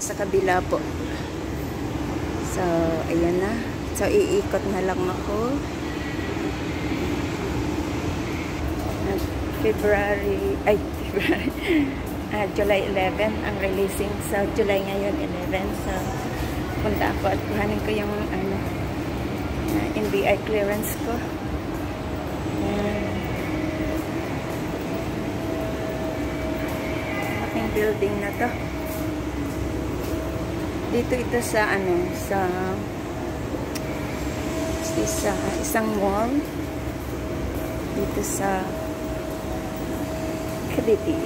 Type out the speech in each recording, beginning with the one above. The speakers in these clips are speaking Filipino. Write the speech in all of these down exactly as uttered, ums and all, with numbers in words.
sa kabila po. So, ayan na. So, iikot na lang ako. February, ay, February, uh, July eleven ang releasing. So, July ngayon, eleven. So, punta ako at kuhanin ko yung, ano, uh, N B I clearance ko. Ayan. Aking building na to. Dito ito sa, ano, sa, sa isang mall. Dito sa Cavite.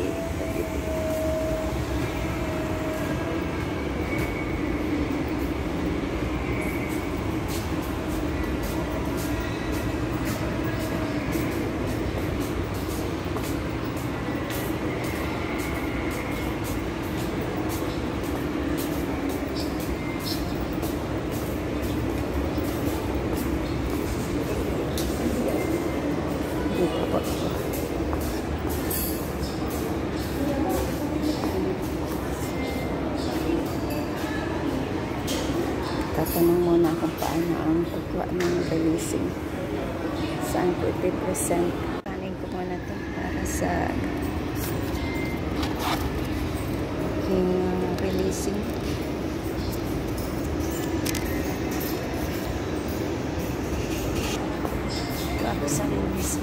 Dito po. Tatanong muna kung paano ang pagkuha ng releasing. Saan po eighty percent. Kanin ko muna ito para sa aking releasing. Bago sa releasing.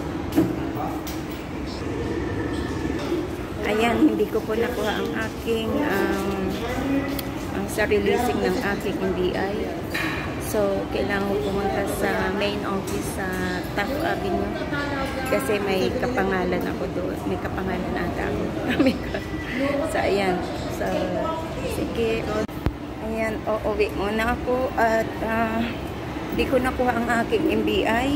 Ayan, hindi ko po nakuha ang aking um, ang sa releasing ng aking N B I. So, kailangan ko pumunta sa main office sa Taft Avenue kasi may kapangalan ako doon. May kapangalan ata ako. So, ayan. So, sige. Ayan, uuwi muna ako at uh, hindi ko nakuha ang aking N B I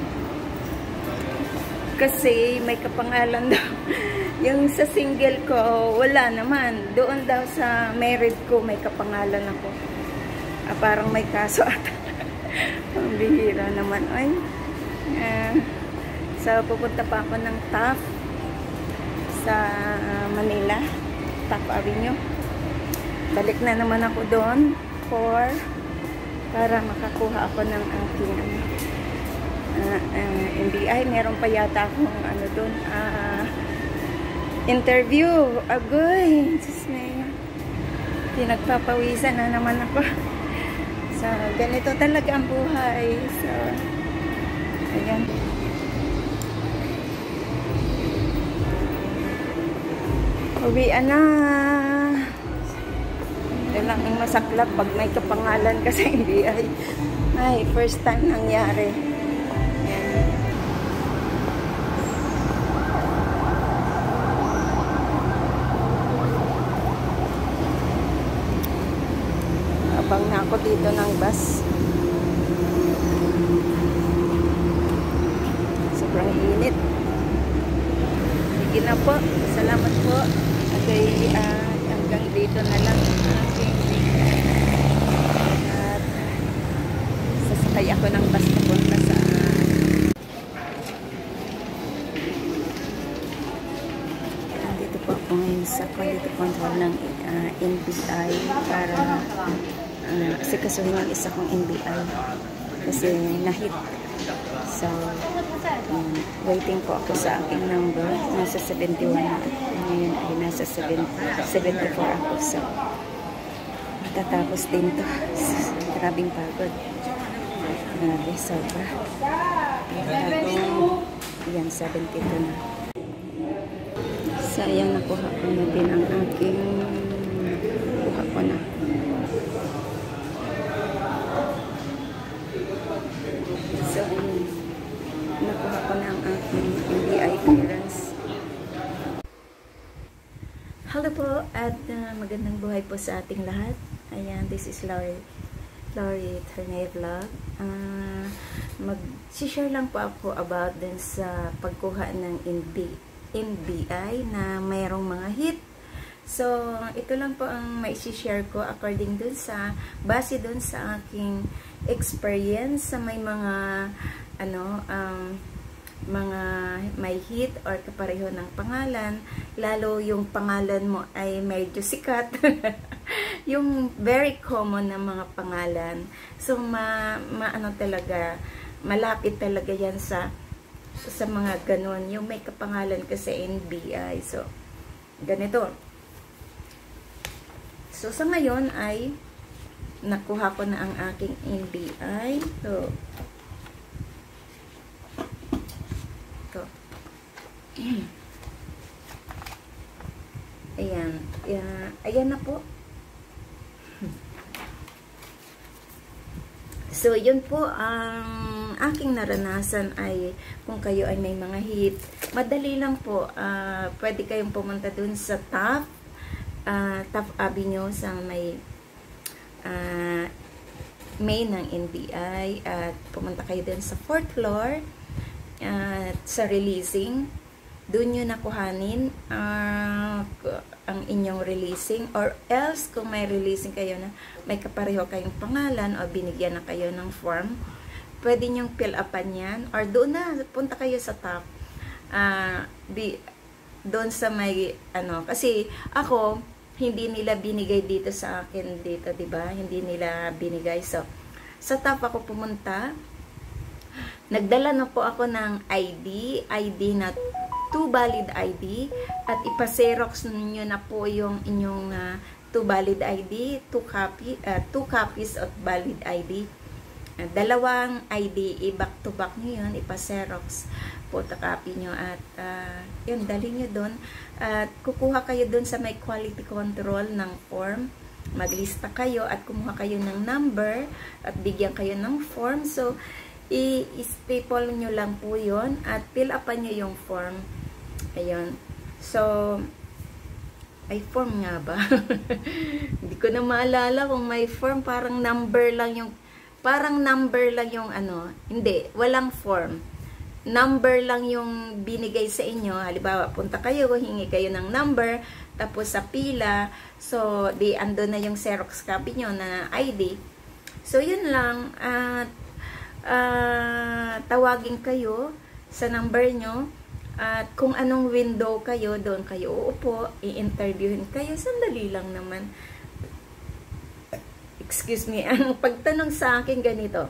kasi may kapangalan daw. Yung sa single ko, wala naman. Doon daw sa married ko, may kapangalan ako. Ah, parang may kaso ata. Ang bihira naman. Ay. Uh, so, pupunta pa ako ng Taft sa uh, Manila. Taft Avenue. Balik na naman ako doon for para makakuha ako ng aking uh, uh, N B I. Meron pa yata akong ano doon. Ah... Uh, interview. Agoy. Diyos na yun. Pinagpapawisan na naman ako. So, ganito talaga ang buhay. So, ayan. Uwian na. Ito lang ang masaklap pag may kapangalan kasi hindi ay ay, first time nangyari. Ayan. Abang na ako dito ng bus. Sobrang init. Sige na po. Salamat po. Okay, uh, hanggang dito na lang aking at sasakay ako ng bus papunta sa dito po ako ngayon sa quality control ng uh, N B I para Uh, kasi kasuhin yung isa kong N B I kasi nahit. So, um, waiting po ako sa aking number. Nasa seventy-one na. Ngayon ay nasa seventy-four ako. So, matatapos din to. Grabing pagod. Grabe, sobra. Yan, seventy-two na. Sayang, nakuha ko na din ang aking nakuha ko na. So, nakuha ko na ang aking N B I clearance. Hello po at uh, magandang buhay po sa ating lahat. Ayan, this is Laurie, Laurie Ternay Vlog. Uh, Mag-share lang po ako about din sa pagkuha ng N B I na mayroong mga hit. So, ito lang po ang mai-share ko according dun sa, base dun sa aking experience sa may mga, ano, um, mga may hit or kapareho ng pangalan, lalo yung pangalan mo ay medyo sikat. yung very common na mga pangalan. So, ma, ma ano talaga, malapit talaga yan sa sa mga ganun. Yung may kapangalan kasi N B I. So, ganito. So, sa ngayon ay nakuha ko na ang aking N B I. So, ito. Ayan. Ayan, ayan na po. So, yun po ang aking naranasan ay kung kayo ay may mga hit. Madali lang po. Uh, pwede kayong pumunta dun sa Taft, uh, Taft Avenue sa may uh, main ng N B I. At pumunta kayo dun sa fourth floor at uh, sa releasing. Doon nyo nakuhanin uh, ang inyong releasing, or else kung may releasing kayo na may kapareho kayong pangalan o binigyan na kayo ng form, pwede nyong fill upan yan, or doon na, punta kayo sa top. Uh, di, doon sa may, ano, kasi ako, hindi nila binigay dito sa akin dito, diba? Hindi nila binigay. So, sa top ako pumunta, nagdala na po ako ng I D, I D na two valid I D, at ipa-xerox ninyo na po yung inyong uh, two valid I D, two copy, uh, two copies of valid I D. Uh, dalawang I D, i-back to back nyo yun, ipa-xerox, photocopy nyo, at uh, yun, dali nyo doon. At kukuha kayo doon sa may quality control ng form. Maglista kayo at kumuha kayo ng number at bigyan kayo ng form. So, i-staple nyo lang po yun at fill upan nyo yung form. Ayun. So, ay form nga ba? Hindi ko na maalala kung may form. Parang number lang yung, parang number lang yung ano. Hindi, walang form. Number lang yung binigay sa inyo. Halimbawa, punta kayo, hingi kayo ng number, tapos sa pila, so, di ando na yung Xerox copy nyo na I D. So, yun lang. At, uh, uh, tawagin kayo sa number nyo. At kung anong window kayo, doon kayo uupo, i-interviewin kayo, sandali lang naman. Excuse me, ang pagtanong sa akin ganito,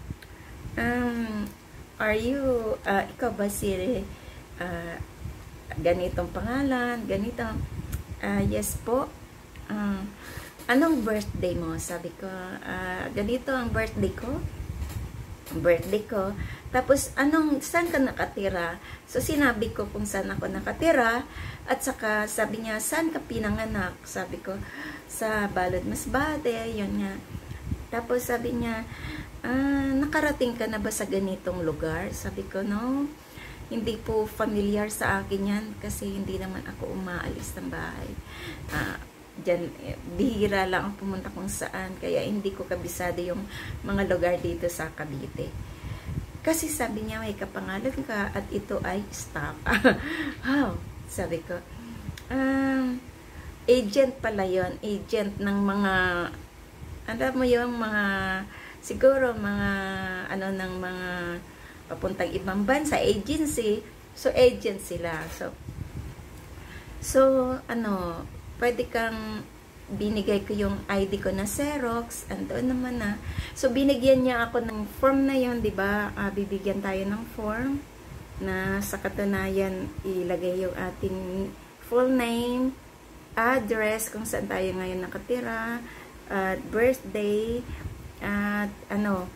um, are you, uh, ikaw ba si, uh, ganitong pangalan, ganito, uh, yes po, uh, anong birthday mo? Sabi ko, uh, ganito ang birthday ko, birthday ko. Tapos, anong, saan ka nakatira? So, sinabi ko kung saan ako nakatira. At saka, sabi niya, saan ka pinanganak? Sabi ko, sa Balod Masbate, yun nga. Tapos, sabi niya, ah, nakarating ka na ba sa ganitong lugar? Sabi ko, no, hindi po familiar sa akin yan kasi hindi naman ako umaalis ng bahay. Ah, Diyan, bihira lang ang pumunta kung saan. Kaya hindi ko kabisado yung mga lugar dito sa Cavite. Kasi sabi niya, may kapangalan ka at ito ay staff. Wow, sabi ko. Um, agent pala yon, agent ng mga, alam mo yung mga, siguro mga, ano, ng mga papuntang ibang bansa, agency. So, agent sila. So, so ano, pwede kang binigay ko yung I D ko na Xerox, andoon naman na. So, binigyan niya ako ng form na yun, di ba? Uh, bibigyan tayo ng form na sa katunayan ilagay yung ating full name, address, kung saan tayo ngayon nakatira, at uh, birthday, at ano,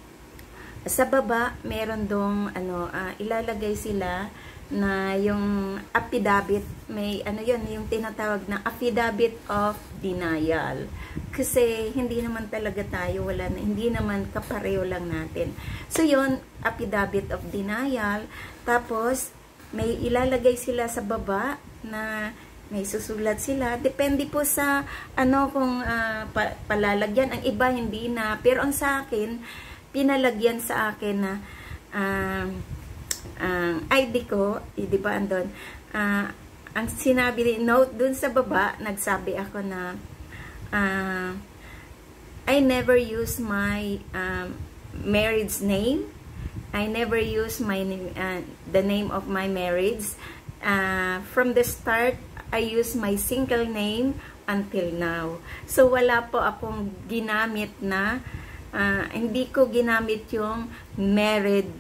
sa baba, meron dong, ano, uh, ilalagay sila na yung affidavit, may ano yun, yung tinatawag na affidavit of denial. Kasi hindi naman talaga tayo, wala na, hindi naman kapareho lang natin. So yun, affidavit of denial. Tapos, may ilalagay sila sa baba na may susulat sila. Depende po sa ano kung uh, pa, palalagyan. Ang iba hindi na. Pero ang sa akin, pinalagyan sa akin na um, uh, ang uh, I D ko, eh, di ba andun, uh, ang sinabi, note dun sa baba, nagsabi ako na, uh, I never use my um, marriage name, I never use my uh, the name of my marriage, uh, from the start, I use my single name until now. So, wala po akong ginamit na, uh, hindi ko ginamit yung married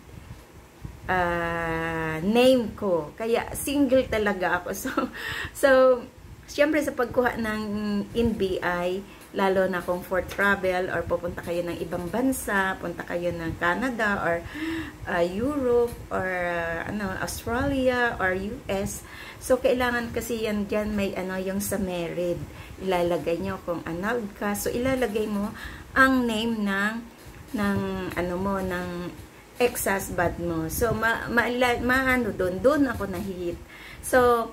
uh, name ko. Kaya, single talaga ako. So, so syempre sa pagkuha ng N B I, lalo na kung for travel or pupunta kayo ng ibang bansa, punta kayo ng Canada or uh, Europe or uh, ano, Australia or U S. So, kailangan kasi yan dyan may ano, yung sa married. Ilalagay nyo kung annulled ka. So, ilalagay mo ang name ng, ng ano mo, ng ex-husband mo. So, ma, ma, ma ano doon, doon ako nahihit. So,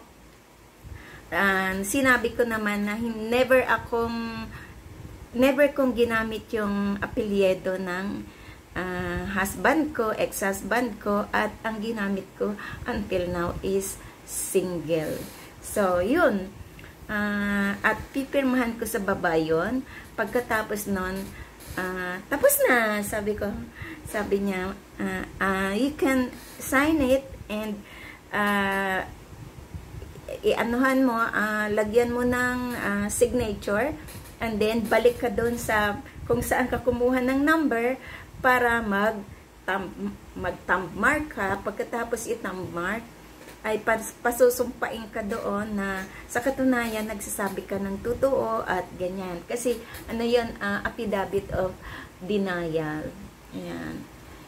uh, sinabi ko naman na never akong never kong ginamit yung apelyido ng uh, husband ko, ex-husband ko, at ang ginamit ko until now is single. So, yun. Uh, at pipirmahan ko sa baba yun. Pagkatapos nun, uh, tapos na, sabi ko, sabi niya, uh, uh, you can sign it and uh, i-anuhan mo, uh, lagyan mo ng uh, signature. And then, balik ka doon sa kung saan ka kumuha ng number para mag mag-thumb mark ka. Pagkatapos i-thumb mark, ay pas, pasusumpain ka doon na sa katunayan, nagsasabi ka ng totoo at ganyan. Kasi, ano yun, uh, affidavit of denial. Ayan.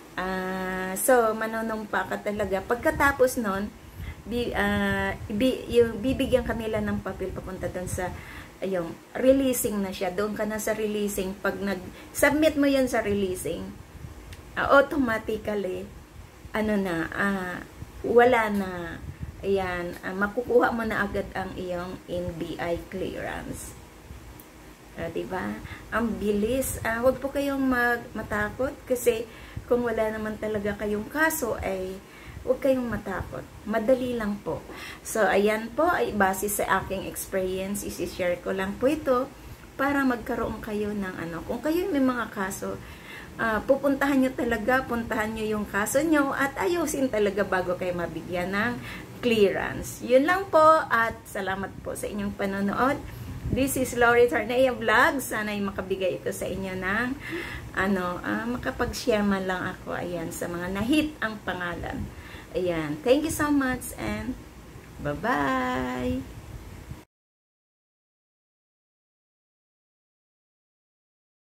Uh, so, manunumpa ka talaga. Pagkatapos nun, bi, uh, bi, yung, bibigyan kanila ng papel papunta doon sa yung releasing na siya. Doon ka na sa releasing. Pag nag-submit mo yan sa releasing, uh, automatically, ano na, uh, wala na, ayan, uh, makukuha mo na agad ang iyong N B I clearance. Uh, diba? Ang bilis. Uh, huwag po kayong mag matakot kasi kung wala naman talaga kayong kaso, ay huwag kayong matakot. Madali lang po. So, ayan po, ay base sa aking experience, isi-share ko lang po ito para magkaroon kayo ng ano. Kung kayo may mga kaso, uh, pupuntahan nyo talaga, puntahan nyo yung kaso nyo at ayusin talaga bago kayo mabigyan ng clearance. Yun lang po at salamat po sa inyong panonood. This is Lori Tarnea Vlog. Sana ay makabigay ito sa inyo ng ano, uh, makapag-share man lang ako ayan sa mga nahit ang pangalan. Ayan. Thank you so much and bye-bye!